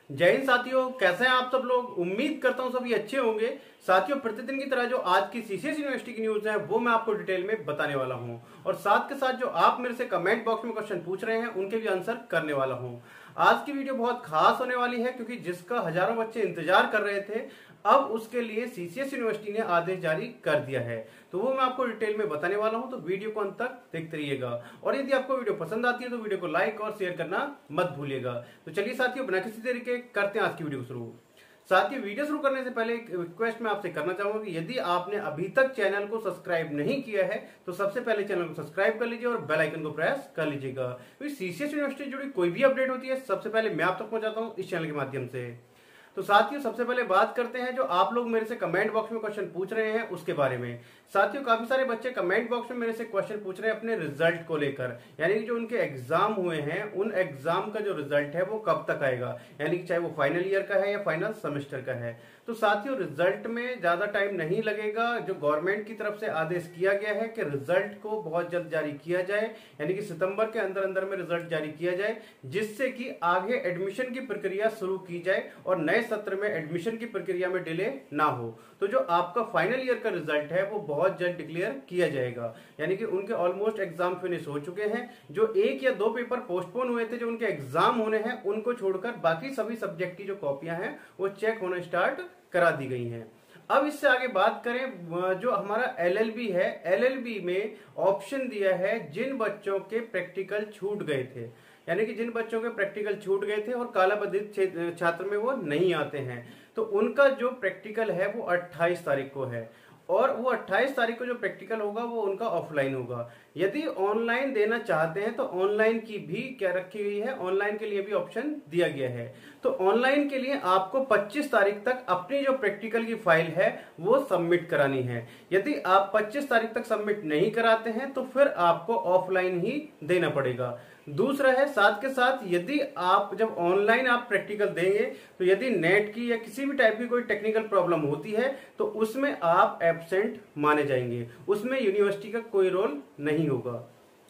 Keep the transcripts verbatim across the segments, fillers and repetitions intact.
जय हिंद साथियों, कैसे हैं आप सब लोग। उम्मीद करता हूं सभी अच्छे होंगे। साथियों, प्रतिदिन की तरह जो आज की सीसीएस यूनिवर्सिटी की न्यूज है वो मैं आपको डिटेल में बताने वाला हूं और साथ के साथ जो आप मेरे से कमेंट बॉक्स में क्वेश्चन पूछ रहे हैं उनके भी आंसर करने वाला हूं। आज की वीडियो बहुत खास होने वाली है क्योंकि जिसका हजारों बच्चे इंतजार कर रहे थे, अब उसके लिए सीसीएस यूनिवर्सिटी ने आदेश जारी कर दिया है, तो वो मैं आपको डिटेल में बताने वाला हूं। तो वीडियो को अंत तक देखते रहिएगा और यदि आपको वीडियो पसंद आती है तो वीडियो को लाइक और शेयर करना मत भूलिएगा। तो चलिए साथियों, बिना किसी देरी के करते हैं आज की वीडियो शुरू। साथियों, वीडियो शुरू करने से पहले एक रिक्वेस्ट मैं आपसे करना चाहूंगा कि यदि आपने अभी तक चैनल को सब्सक्राइब नहीं किया है तो सबसे पहले चैनल को सब्सक्राइब कर लीजिए और बेल आइकन को प्रेस कर लीजिएगा, क्योंकि सीसीएस यूनिवर्सिटी से जुड़ी कोई भी अपडेट होती है सबसे पहले मैं आप तक पहुंचाता हूं इस चैनल के माध्यम से। तो साथियों, सबसे पहले बात करते हैं जो आप लोग मेरे से कमेंट बॉक्स में क्वेश्चन पूछ रहे हैं उसके बारे में। साथियों, काफी सारे बच्चे कमेंट बॉक्स में मेरे से क्वेश्चन पूछ रहे हैं अपने रिजल्ट को लेकर, यानी कि जो उनके एग्जाम हुए हैं उन एग्जाम का जो रिजल्ट है वो कब तक आएगा, यानी कि चाहे वो फाइनल ईयर का है या फाइनल सेमेस्टर का है। तो साथियों, रिजल्ट में ज्यादा टाइम नहीं लगेगा। जो गवर्नमेंट की तरफ से आदेश किया गया है कि रिजल्ट को बहुत जल्द जारी किया जाए, यानी कि सितंबर के अंदर अंदर में रिजल्ट जारी किया जाए, जिससे कि आगे एडमिशन की प्रक्रिया शुरू की जाए और नए सत्र में एडमिशन की प्रक्रिया में डिले ना हो। तो जो आपका फाइनल ईयर का रिजल्ट है वो बहुत जल्द डिक्लेयर किया जाएगा, यानी कि उनके ऑलमोस्ट एग्जाम फिनिश हो चुके हैं। जो एक या दो पेपर पोस्टपोन हुए थे, जो उनके एग्जाम होने हैं, उनको छोड़कर बाकी सभी सब्जेक्ट की जो कॉपियां हैं वो चेक होना स्टार्ट करा दी गई हैं। अब इससे आगे बात करें, जो हमारा एलएलबी है, एलएलबी में ऑप्शन दिया है जिन बच्चों के प्रैक्टिकल छूट गए थे, यानी कि जिन बच्चों के प्रैक्टिकल छूट गए थे और कालाबाधित छात्र में वो नहीं आते हैं, तो उनका जो प्रैक्टिकल है वो अट्ठाईस तारीख को है और वो अट्ठाईस तारीख को जो प्रैक्टिकल होगा वो उनका ऑफलाइन होगा। यदि ऑनलाइन देना चाहते हैं तो ऑनलाइन की भी क्या रखी गई है, ऑनलाइन के लिए भी ऑप्शन दिया गया है। तो ऑनलाइन के लिए आपको पच्चीस तारीख तक अपनी जो प्रैक्टिकल की फाइल है वो सबमिट करानी है। यदि आप पच्चीस तारीख तक सबमिट नहीं कराते हैं तो फिर आपको ऑफलाइन ही देना पड़ेगा। दूसरा है, साथ के साथ यदि आप जब ऑनलाइन आप प्रैक्टिकल देंगे तो यदि नेट की या किसी भी टाइप की कोई टेक्निकल प्रॉब्लम होती है तो उसमें आप एब्सेंट माने जाएंगे, उसमें यूनिवर्सिटी का कोई रोल नहीं होगा।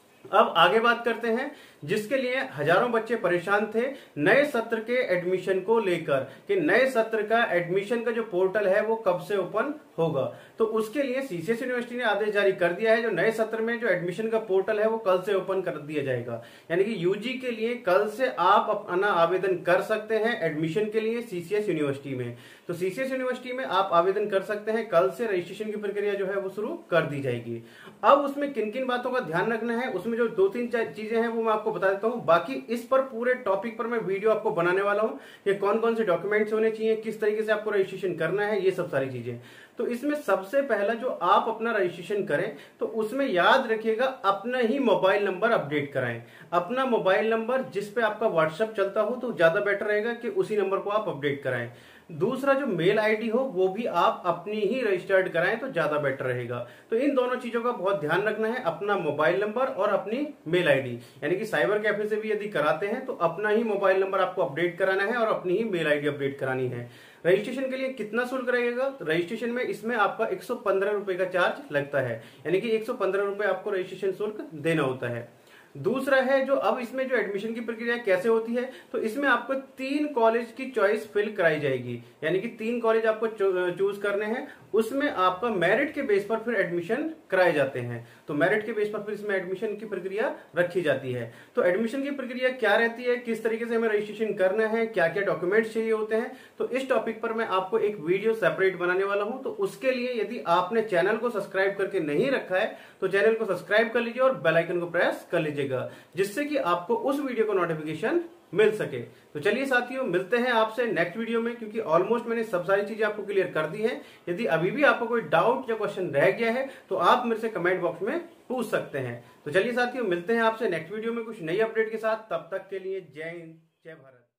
अब आगे बात करते हैं, जिसके लिए हजारों बच्चे परेशान थे नए सत्र के एडमिशन को लेकर कि नए सत्र का एडमिशन का जो पोर्टल है वो कब से ओपन होगा। तो उसके लिए सीसीएस यूनिवर्सिटी ने आदेश जारी कर दिया है, जो नए सत्र में जो एडमिशन का पोर्टल है वो कल से ओपन कर दिया जाएगा, यानी कि यूजी के लिए कल से आप अपना आवेदन कर सकते हैं एडमिशन के लिए सीसीएस यूनिवर्सिटी में। तो सीसीएस यूनिवर्सिटी में आप आवेदन कर सकते हैं, कल से रजिस्ट्रेशन की प्रक्रिया जो है वो शुरू कर दी जाएगी। अब उसमें किन किन बातों का ध्यान रखना है, उसमें जो दो तीन चीजें हैं वो मैं आपको बता देता हूं। बाकी इस पर पूरे टॉपिक पर मैं वीडियो आपको बनाने वाला हूं कि कौन कौन से डॉक्यूमेंट्स होने चाहिए, किस तरीके से आपको रजिस्ट्रेशन करना है, ये सब सारी चीजें। तो इसमें सबसे पहला जो आप अपना रजिस्ट्रेशन करें तो उसमें याद रखिएगा अपना ही मोबाइल नंबर अपडेट कराएं। अपना मोबाइल नंबर जिस पे आपका व्हाट्सएप चलता हो तो ज्यादा बेटर रहेगा कि उसी नंबर को आप अपडेट कराएं। दूसरा, जो मेल आईडी हो वो भी आप अपनी ही रजिस्टर्ड कराएं तो ज्यादा बेटर रहेगा। तो इन दोनों चीजों का बहुत ध्यान रखना है, अपना मोबाइल नंबर और अपनी मेल आईडी, यानी कि साइबर कैफे से भी यदि कराते हैं तो अपना ही मोबाइल नंबर आपको अपडेट कराना है और अपनी ही मेल आईडी अपडेट करानी है। रजिस्ट्रेशन के लिए कितना शुल्क रहेगा, रजिस्ट्रेशन में इसमें आपका एक सौ पंद्रह रुपए का चार्ज लगता है, यानी कि एक सौ पंद्रह रुपए आपको रजिस्ट्रेशन शुल्क देना होता है। दूसरा है, जो अब इसमें जो एडमिशन की प्रक्रिया कैसे होती है, तो इसमें आपको तीन कॉलेज की चॉइस फिल कराई जाएगी, यानी कि तीन कॉलेज आपको चूज करने हैं, उसमें आपका मेरिट के बेस पर फिर एडमिशन कराए जाते हैं। तो मेरिट के बेस पर फिर इसमें एडमिशन की प्रक्रिया रखी जाती है। तो एडमिशन की प्रक्रिया क्या रहती है, किस तरीके से हमें रजिस्ट्रेशन करना है, क्या क्या डॉक्यूमेंट्स चाहिए होते हैं, तो इस टॉपिक पर मैं आपको एक वीडियो सेपरेट बनाने वाला हूं। तो उसके लिए यदि आपने चैनल को सब्सक्राइब करके नहीं रखा है तो चैनल को सब्सक्राइब कर लीजिए और बेल आइकन को प्रेस कर लीजिएगा, जिससे कि आपको उस वीडियो को नोटिफिकेशन मिल सके। तो चलिए साथियों, मिलते हैं आपसे नेक्स्ट वीडियो में, क्योंकि ऑलमोस्ट मैंने सब सारी चीजें आपको क्लियर कर दी है। यदि अभी भी आपको कोई डाउट या क्वेश्चन रह गया है तो आप मेरे से कमेंट बॉक्स में पूछ सकते हैं। तो चलिए साथियों, मिलते हैं आपसे नेक्स्ट वीडियो में कुछ नई अपडेट के साथ। तब तक के लिए जय हिंद, जय भारत।